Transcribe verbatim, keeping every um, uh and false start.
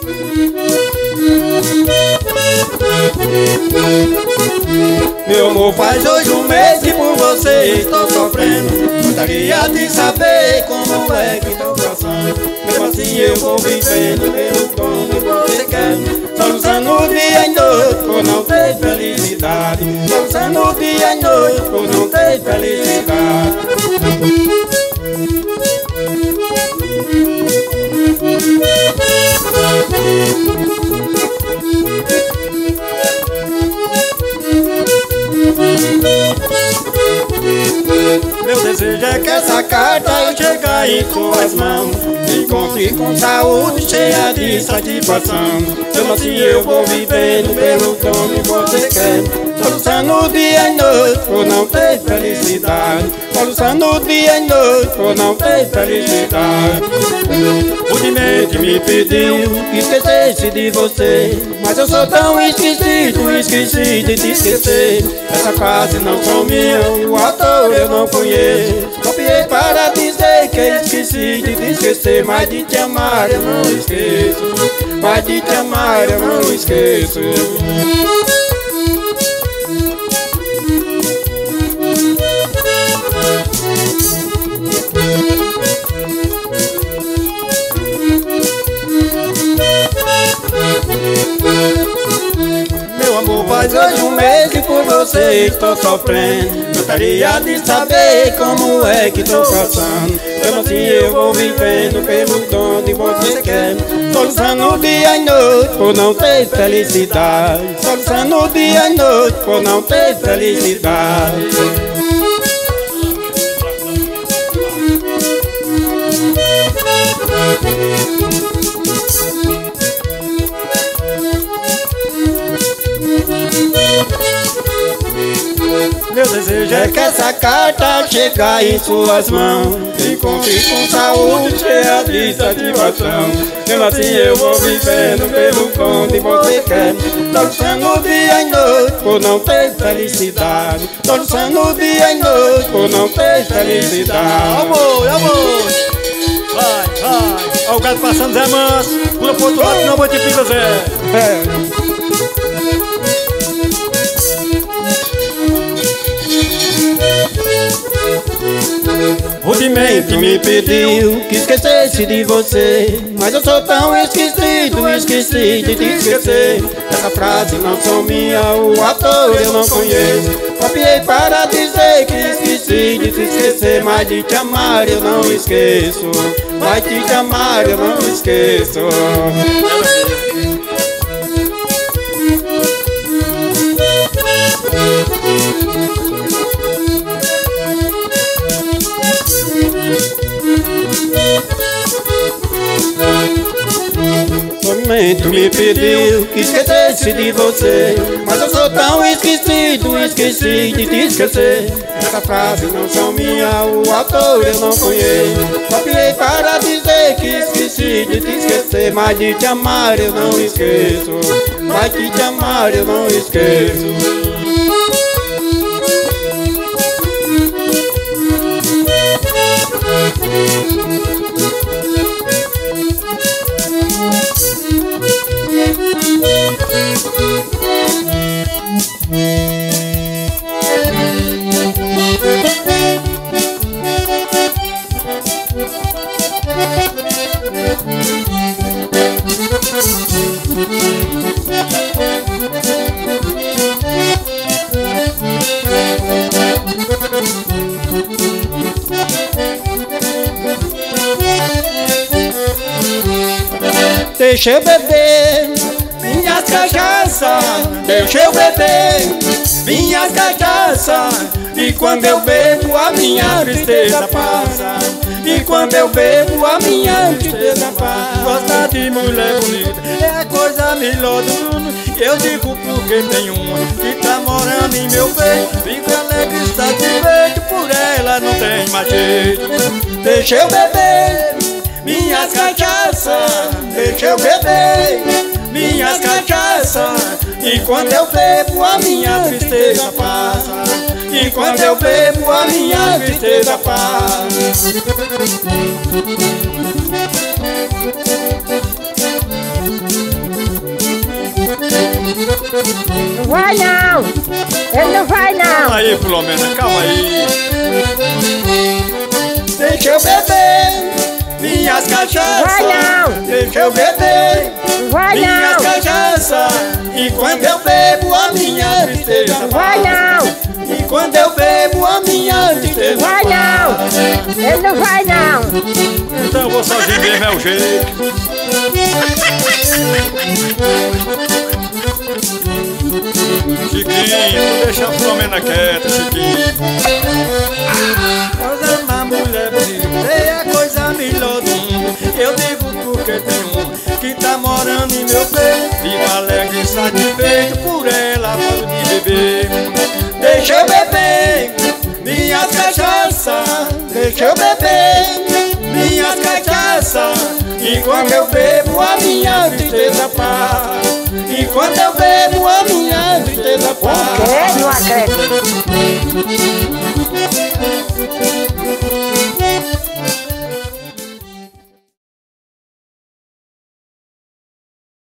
Meu amor, faz hoje um mês que por você estou sofrendo. Gostaria de saber como é que estou passando. Mesmo assim eu vou vivendo pelo como você quer. Soluçando dia e noite por não ter felicidade. Soluçando dia e noite por não ter felicidade. Meu desejo é que essa carta eu chegue em suas mãos. Me encontre com saúde cheia de satisfação. Mesmo assim eu vou vivendo pelo como você quer. Soluçando dia e noite por não ter felicidade. Soluçando dia e noite por não ter felicidade. Rudemente me pediu que esquecesse de você, mas eu sou tão esquecido, esqueci de te esquecer. Essa frase não sou minha, o autor eu não conheço. Copiei para dizer que esqueci de te esquecer, mas de te amar eu não esqueço. Mas de te amar eu não esqueço. Meu amor, faz hoje um mês que por você estou sofrendo. Gostaria de saber como é que estou passando. Mesmo assim eu vou vivendo pelo dom de você quer. Soluçando dia e noite por não ter felicidade. Soluçando dia e noite por não ter felicidade. Meu desejo é que essa carta chegue em suas mãos. Me encontre com saúde cheia de satisfação. Mesmo assim eu vou vivendo pelo onde você quer. Soluçando dia e noite por não ter felicidade. Soluçando dia e noite por não ter felicidade. Amor, amor. Vai, vai. Olha o gato passando, Zé Manso. Pula pro outro lado, não vou te picar, Zé. É. Rudemente me pediu que esquecesse de você, mas eu sou tão esquecido, esqueci de te esquecer. Essa frase não sou minha, o ator eu não conheço. Copiei para dizer que esqueci de te esquecer, mas de te amar eu não esqueço. Mas de te amar eu não esqueço. Somente me pediu que esquecesse de você, mas eu sou tão esquecido, esqueci de te esquecer. Essa frase não são minha, o autor eu não conheço. Copiei para dizer que esqueci de te esquecer, mas de te amar eu não esqueço. Mas de te amar eu não esqueço. Deixa eu beber minhas cachaças, deixa eu beber minhas cachaças. E quando eu bebo a minha tristeza passa. E quando eu bebo a minha tristeza passa. Gostar de mulher bonita é a coisa melhor do mundo. Eu digo porque tem uma que tá morando em meu peito. Fico alegre e satisfeito, por ela não tem mais jeito. Deixa eu beber minhas cachaças, deixa eu beber minhas cachaças. E quando eu bebo a minha tristeza passa. E quando eu bebo a minha tristeza passa. Vai não! Ele não vai não! Calma aí, Filomena, calma aí. Deixa eu beber minhas cachaças. Vai não! Deixa eu beber Vai minhas não! cachaças. E quando eu bebo a minha tristeza Vai não! E quando eu bebo a minha tristeza Vai não! Ele não vai não! Então eu vou sozinho mesmo, é o jeito. Chiquinho, tu deixa a Filomena quieta, Chiquinho. Nós amar mulher bonita é a coisa melhor do mundo. Eu digo porque tem um que tá morando em meu peito. Vivo alegre e satisfeito, por ela paro de beber. Deixa eu beber minhas cachaças. Deixa eu beber minhas cachaças. E quando eu bebo a minha tristeza passa. E quando eu bebo a minha tristeza passa. Que? Não acredito!